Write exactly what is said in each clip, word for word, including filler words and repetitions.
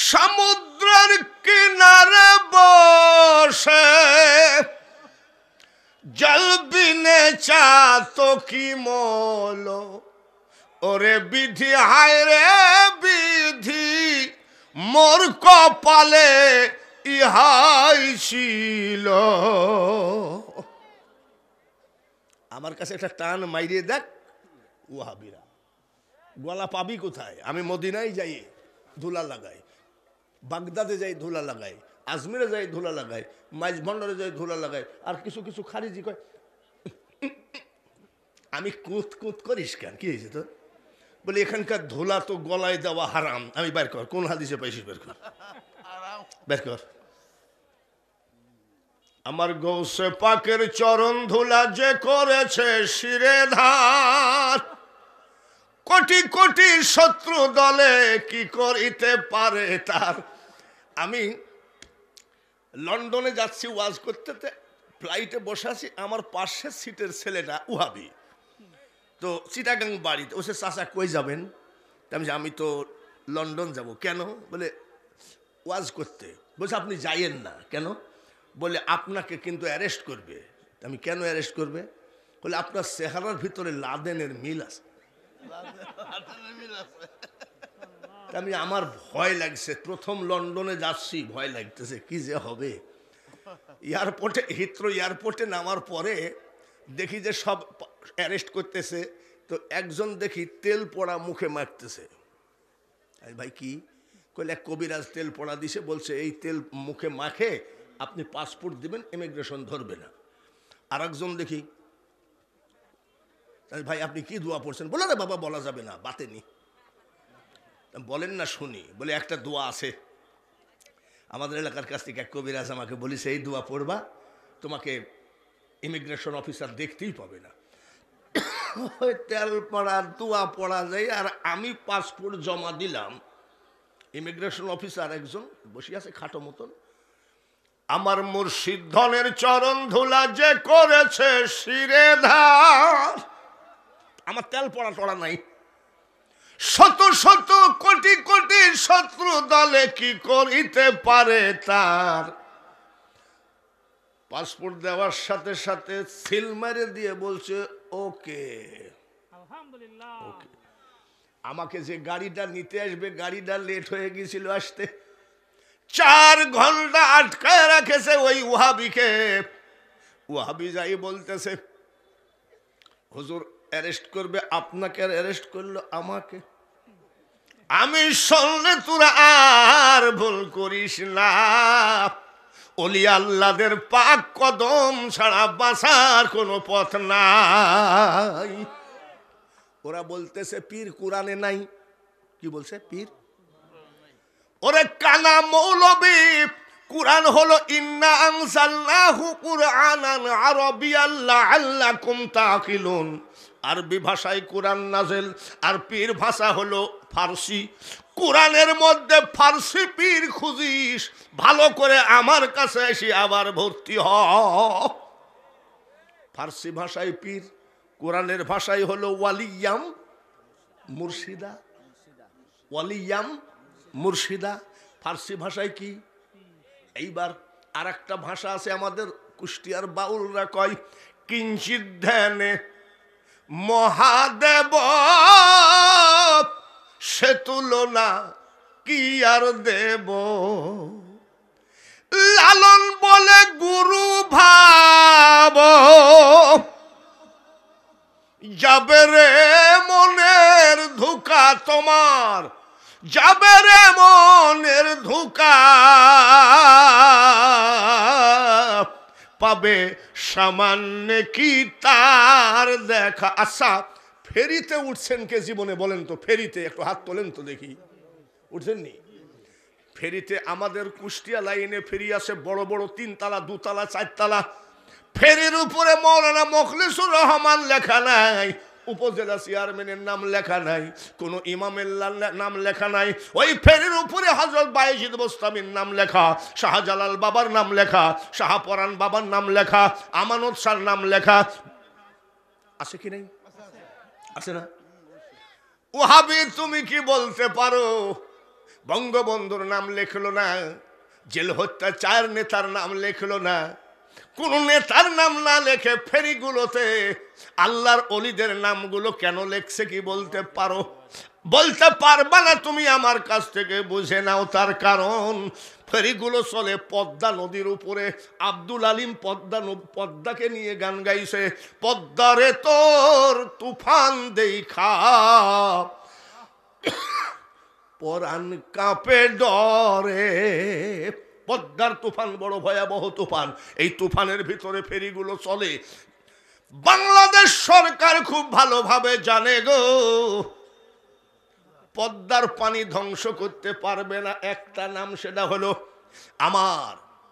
সমুদ্রের কিনারে বসে জল বিনে চা তো কি মল ওরে বিধি হায় রে বিধি মোর কপালে ইহাই ছিল। আমার কাছে একটা টান মাইরে দেখ ওয়াহাবিরা গলা পাবি কোথায়? আমি মদিনায় যাই ধুলা লাগাই, বাগদাদে যাই ধুলা লাগাই, আজমিরে যাই ধুলা লাগাই, মাইজ ভণ্ডারে যাই ধুলা লাগাই, আর কিছু কিছু খারিজি কয় আমি কুত কুত করিস কেন? কি হয়েছে তো? বলে এখানকার ধুলা তো গলায় দেওয়া হারাম। আমি বের কর, কোন হাদিসে পাইছিস বের কর, বের কর। আমার গৌসে পাকের চরণ ধুলা যে করেছে শিরে ধার, কোটি কোটি শত্রু দলে কি করিতে পারে তার। আমি লন্ডনে যাচ্ছি ওয়াজ করতে, ফ্লাইটে বসে আছি, আমার পাশের সিটের ছেলেটা ওয়াহাবি, তো চিটাগাং বাড়িতে। ও সে চাচা কই যাবেন? আমি আমি তো লন্ডন যাব। কেন? বলে ওয়াজ করতে। বলছে আপনি যাইয়েন না। কেন? বলে আপনাকে কিন্তু অ্যারেস্ট করবে। আমি কেন অ্যারেস্ট করবে? বলে আপনার চেহারার ভিতরে লাদেনের মিল আছে। আমি আমার ভয় লাগছে, প্রথম লন্ডনে যাচ্ছি, ভয় লাগতেছে কি যে হবে। এয়ারপোর্টে হিথ্রো এয়ারপোর্টে নামার পরে দেখি যে সব অ্যারেস্ট করতেছে, তো একজন দেখি তেল পড়া মুখে মাখতেছে। ভাই কি? কইলে এক কবিরাজ তেল পড়া দিছে, বলছে এই তেল মুখে মাখে আপনি পাসপোর্ট দিবেন, ইমিগ্রেশন ধরবে না। আর একজন দেখি, ভাই আপনি কি দোয়া পড়ছেন? বলে রে বাবা বলা যাবে না, বাতেনি। বলেন না শুনি। বলে একটা দোয়া আছে আমাদের এলাকার কাছ থেকে এক কবিরাজ আমাকে বলিছে, এই দোয়া পড়বা, তোমাকে ইমিগ্রেশন অফিসার দেখতেই পাবে না। তেল পড়া দোয়া পড়া যায়, আর আমি পাসপোর্ট জমা দিলাম। ইমিগ্রেশন অফিসার একজন বসে আছে খাটো মতন। আমার মুর্শিদ ধনের চরণ ধুলা যে করেছে শিরে ধার, আমার তেল পড়া টড়া নাই। শত শত কোটি কোটি শত্রু দলে কি করিতে পারে তার। পাসপোর্ট দেওয়ার সাথে সাথে সিল মেরে দিয়ে বলছে ওকে আলহামদুলিল্লাহ ওকে। আমাকে যে গাড়িটা নিতে আসবে, গাড়িটা লেট হয়ে গিয়েছিল আসতে, চার ঘন্টা আটকায় রাখেছে ওই ওয়াহাবিকে। ওয়াহাবি যাই বলতেছে হুজুর অ্যারেস্ট করবে আপনাকে, আর অ্যারেস্ট করলো আমাকে। আমি শুনলে তোরা আর ভুল করিস না, ওলি আল্লাহদের পাক কদম ছাড়া বাঁচার কোনো পথ নাই। ওরা বলতেছে পীর কোরআনে নাই। কি বলছে? পীর। ওরে কানা মৌলবী, কুরআন হলো ইন্না আনজালনাহু কুরআনান আরাবিয়ান লাআল্লাকুম তাকিলুন। আরবি ভাষায় কুরআন নাযিল, আর পীর ভাষা হলো ফারসি। কুরআনের মধ্যে ফারসি পীর খুঁজিস, ভালো করে আমার কাছে এসে আবার ভর্তি হ। ফারসি ভাষায় পীর, কুরআনের ভাষায় হলো ওয়ালিয়াম মুর্শিদা। ওয়ালিয়াম মুর্শিদা ফারসি ভাষায় কি? এইবার আর একটা ভাষা আছে আমাদের কুষ্টিয়ার বাউলরা কয়, কিঞ্চিত ধ্যানে মহাদেব সে তুলনা কি আর দেব। লালন বলে গুরু ভাব যাবে রে মনের ধোঁকা তোমার, যাবে রে মনের ধোঁকা, পাবে সামান্য কি তার দেখা। আচ্ছা ফেরিতে উঠছেন কে জীবনে বলেন তো? ফেরিতে একটু হাত তোলেন তো দেখি, উঠছেননি? ফেরিতে আমাদের কুষ্টিয়া লাইনে ফেরি আছে, বড় বড় তিনতলা, দুতলা, চারতলা। ফেরির উপরে মৌলানা মুখলিসুর রহমান লেখা নাই, উপজেলা চেয়ারম্যানের নাম লেখা নাই, কোন ইমামের নাম লেখা নাই। ওই ফেরির উপরে হযরত বায়েজিদ বোস্তামির নাম লেখা, শাহজালাল বাবার নাম লেখা, শাহপরান বাবার নাম লেখা, আমানত শাহর নাম লেখা। আছে কি নাই? আছে না? ওয়াহাবি তুমি কি বলতে পারো? বঙ্গবন্ধুর নাম লেখলো না, জেল হত্যা চার নেতার নাম লেখলো না, কোন নেতার নাম না লেখে ফেরিগুলোতে আল্লাহর অলিদের নামগুলো কেন লেখছে কি বলতে পারো? বলতে পারবা না তুমি, আমার কাছ থেকে বুঝে নাও। তার কারণ ফেরিগুলো চলে পদ্মা নদীর উপরে। আব্দুল আলিম পদ্মা পদ্মাকে নিয়ে গান গাইছে, পদ্মারে তোর তুফান দেখা পরাণ কাঁপে ডরে। পদ্মার তুফান বড় ভয়াবহ তুফান। এই তুফানের ভিতরে ফেরিগুলো চলে। বাংলাদেশ সরকার খুব ভালোভাবে জানে গো, পদ্মার পানি ধ্বংস করতে পারবে না একটা নাম, সেটা হলো আমার,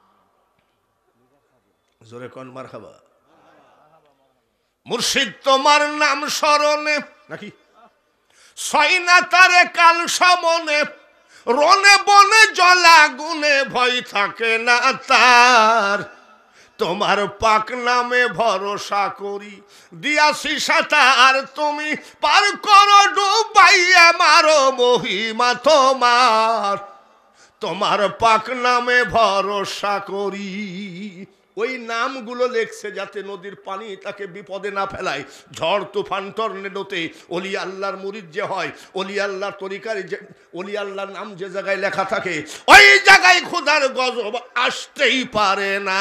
জোরে কোন মারহাবা, মুর্শিদ তোমার নাম স্মরণে নাকি ছয় না তারে কাল সমনে, রনে বনে জলা গুনে ভয় থাকে না তার। তোমার পাক নামে ভরসা করি দিয়াছি সাঁতার, তুমি পার করো ডুবাইয়া মারো মহিমা তোমার। তোমার পাক নামে ভরসা করি। ওই নামগুলো লেখছে যাতে নদীর পানি তাকে বিপদে না ফেলায়। ঝড় তুফান টর্নেডোতে অলি আল্লাহর মুরিদ যে হয়, অলি আল্লাহর তরিকার যে অলি আল্লাহর নাম যে জায়গায় লেখা থাকে, ওই জায়গায় খোদার গজব আসতেই পারে না।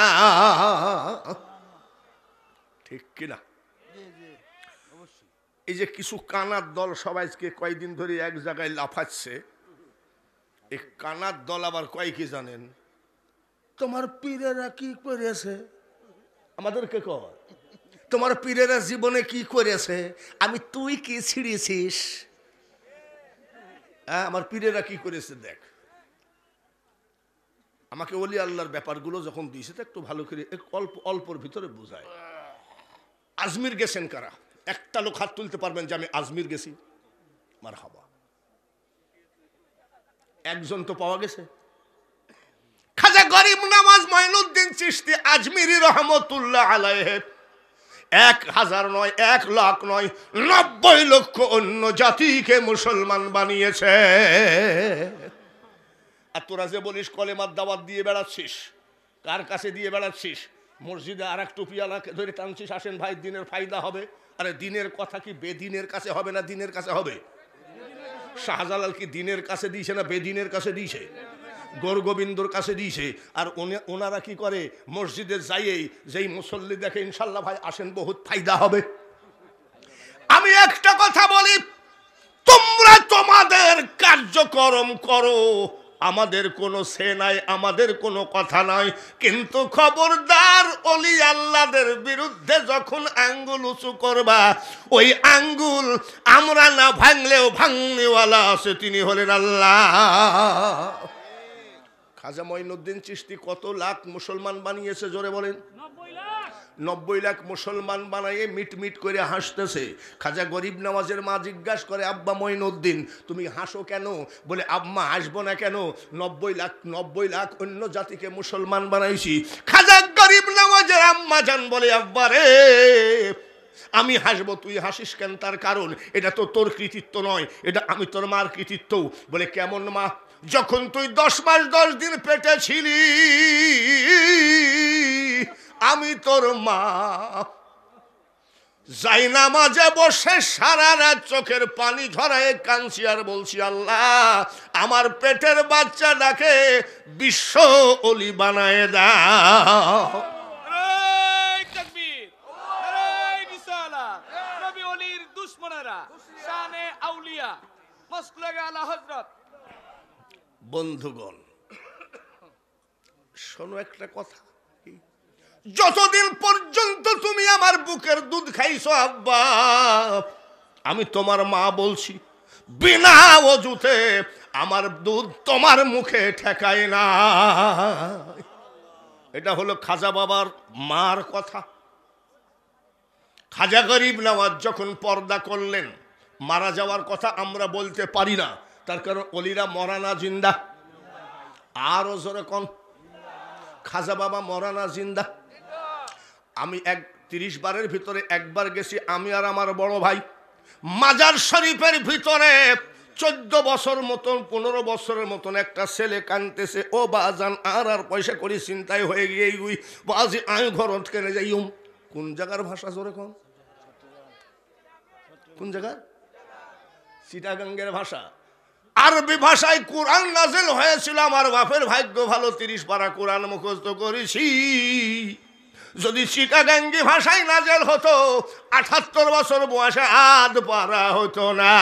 ঠিক কিনা? এই যে কিছু কানার দল সবাইকে কয়েকদিন ধরে এক জায়গায় লাফাচ্ছে, এই কানার দল আবার কয় কি জানেন? তোমার পীরেরা কি করেছে, আমাদেরকে কর তোমার পীরেরা জীবনে কি করেছে, আমি তুই কি ছিঁড়েছিস? হ্যাঁ, আমার পীরেরা কি করেছে দেখ। আমাকে ওলি আল্লাহর ব্যাপারগুলো যখন দিয়েছে তো একটু ভালো করে অল্প অল্পর ভিতরে বোঝায়। আজমির গেছেন কারা? একটা লোক হাত তুলতে পারবেন যে আমি আজমির গেছি? মারহাবা। একজন তো পাওয়া গেছে। খাজা গরিব নওয়াজ মঈনুদ্দিন চিশতি আজমিরি রহমতুল্লাহ আলাইহি এক হাজার নয়, এক লাখ নয়, নব্বই লক্ষ অন্য জাতিকে মুসলমান বানিয়েছে। আর তোরা যে বলিস কলেমার দাওয়াত দিয়ে বেড়াচ্ছিস, কার কাছে দিয়ে বেড়াচ্ছিস? মসজিদে আর এক টুপিওয়ালাকে ধরে টানছিস, আসেন ভাই দিনের ফায়দা হবে। আরে দিনের কথা কি বেদিনের কাছে হবে না দিনের কাছে হবে? শাহজালাল কি দিনের কাছে দিয়েছে না বেদিনের কাছে দিয়েছে? গৌর গোবিন্দর কাছে দিয়েছে। আর ওনারা কি করে? মসজিদে যাইয়েই যেই মুসল্লি দেখে ইনশাল্লাহ ভাই আসেন বহুত ফায়দা হবে। আমি একটা কথা বলি, তোমরা তোমাদের কার্যক্রম করো, আমাদের কোনো সে নাই, আমাদের কোনো কথা নাই। কিন্তু খবরদার ওলি আল্লাহদের বিরুদ্ধে যখন আঙ্গুল উঁচু করবা, ওই আঙ্গুল আমরা না ভাঙলেও ভাঙনেওয়ালা আছে, তিনি হলেন আল্লাহ। খাজা মঈনুদ্দিন চিশতি কত লাখ মুসলমান বানিয়েছে জোরে বলেন? নব্বই লাখ মুসলমান বানাইয়ে মিট মিট করে হাসতেছে। খাজা গরিব নওয়াজের মা জিজ্ঞাসা করে, আব্বা মঈনুদ্দিন তুমি হাসো কেন? বলে আম্মা হাসবো না কেন, নব্বই লাখ নব্বই লাখ অন্য জাতিকে মুসলমান বানাইছি। খাজা গরিব নওয়াজের আম্মা জান বলে, আব্বা রে আমি হাসবো, তুই হাসিস কেন? তার কারণ এটা তো তোর কৃতিত্ব নয়, এটা আমি তোর মার কৃতিত্ব। বলে কেমন মা? যখন তুই দশ মাস দশ দিন পেটে ছিলি আমি তোর মা, যাই নামাজে বসে সারা রাত চোখের পানি ঝরায় কাঁদছি আর বলছি, আল্লাহ আমার পেটের বাচ্চাটাকে বিশ্ব ওলি বানায় দাও। বন্ধুগণ শোনো একটা কথা, যতদিন পর্যন্ত তুমি আমার বুকের দুধ খাইছো আব্বা, আমি তোমার মা বলছি, বিনা ওযুতে আমার দুধ তোমার মুখে ঠেকায় না। এটা হলো খাজা বাবার মার কথা। খাজা গরিব নওয়াজ যখন পর্দা করলেন, মারা যাওয়ার কথা আমরা বলতে পারি না, তার কারণ অলিরা মরা না জিন্দা? আরো জোরে কোন? খাজা বাবা মরা না জিন্দা? আমি এক তিরিশ বারের ভিতরে একবার গেছি, আমি আর আমার বড় ভাই। মাজার শরীফের ভিতরে চোদ্দ বছর মতন পনেরো বছরের মতন একটা ছেলে কানতেছে, ও বাজান আর আর পয়সা করি চিন্তায় হয়ে গিয়ে গুই বাজি আমি ঘরত কেনে যাইম। কোন জায়গার ভাষা জোরে কম? কোন জায়গার? চিটাগাঙ্গের ভাষা। আরবি ভাষায় কোরআন নাযিল হয়েছিল। আমার বাপের ভাগ্য ভালো, তিরিশ পারা কোরআন মুখস্থ করেছি। যদি চিটাগাঙ্গি ভাষায় নাযিল হতো আটাত্তর বছর বয়সে আধ পারা হতো না।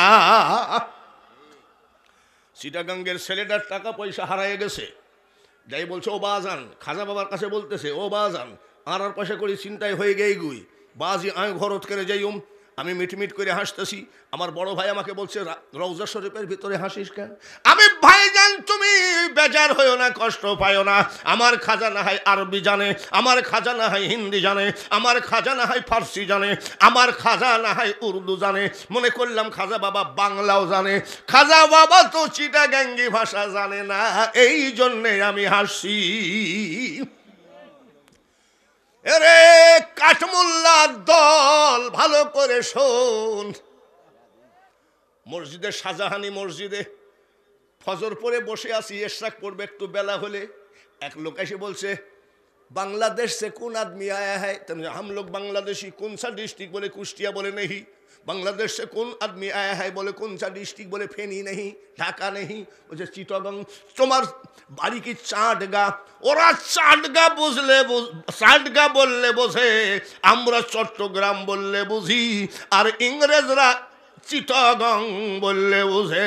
চিটাগাঙ্গের ছেলেটার টাকা পয়সা হারায় গেছে, যাই বলছে ও বাজান, খাজা বাবার কাছে বলতেছে, ও বাজান আর আর পয়সা করি চিন্তায় হয়ে গেই গুই বাজি আমি ঘরত করে যাইম। আমি মিটমিট করে হাসতেছি। আমার বড় ভাই আমাকে বলছে, রওজা শরীফের ভিতরে হাসিস কেন? আমি ভাইজান তুমি বেজার হইও না, কষ্ট পাইও না। আমার খাজা না হয় আরবি জানে, আমার খাজা না হয় হিন্দি জানে, আমার খাজা না হয় ফার্সি জানে, আমার খাজা না হয় উর্দু জানে। মনে করলাম খাজা বাবা বাংলাও জানে। খাজা বাবা তো চিটাগাঙ্গি ভাষা জানে না, এই জন্যে আমি হাসি। এরে কাঠমোল্লার দল, ভালো করে শোন। মসজিদে, শাহজাহানি মসজিদে ফজর পরে বসে আছি, ইশরাক পড়বে একটু বেলা হলে। এক লোক এসে বলছে, বাংলাদেশ সে কোন আদমি আয়া है? हम लोग बांग्लादेशी। कौन सा डिस्ट्रिक्ट? बोले कुष्टिया। बोले नहीं। बांग्लादेश से कौन आदमी आया है? बोले कौन सा डिस्ट्रिक्ट? बोले फेनी नहीं, ढाका नहीं, बोले चिटागंग। তোমার বাড়ি কি চাটগা? ওরা চাটগা বুঝলে, চাটগা বললে বোঝে, আমরা চট্টগ্রাম বললে বুঝি, আর ইংরেজরা চিটাগং বললে বুঝে।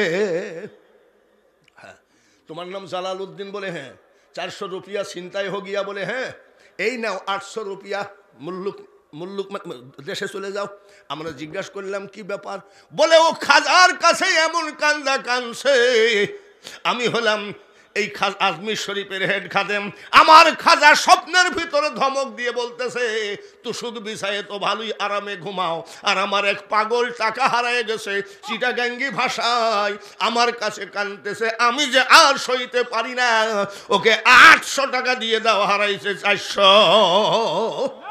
হ্যাঁ, তোমার নাম জালাল উদ্দিন? बोले हैं। চারশো রুপিয়া ছিনতাই হো গিয়া? बोले हैं। এই নাও আটশো রুপিয়া, মুল্লুক মুল্লুক দেশে চলে যাও। আমরা জিজ্ঞাসা করলাম কি ব্যাপার? বলে ও খাজার কাছে এমন কান্দা কানছে। আমি হলাম এই আজমির শরীফের হেড খাদেম। আমার খাজা স্বপ্নের ভিতরে ধমক দিয়ে বলতেছে, তো শুধু বিছায়ে তো ভালোই আরামে ঘুমাও, আর আমার এক পাগল টাকা হারায় গেছে চিটাগাঙ্গি ভাষায় আমার কাছে কানতেছে। আমি যে আর সইতে পারি না, ওকে আটশো টাকা দিয়ে দাও, হারাইছে চারশো।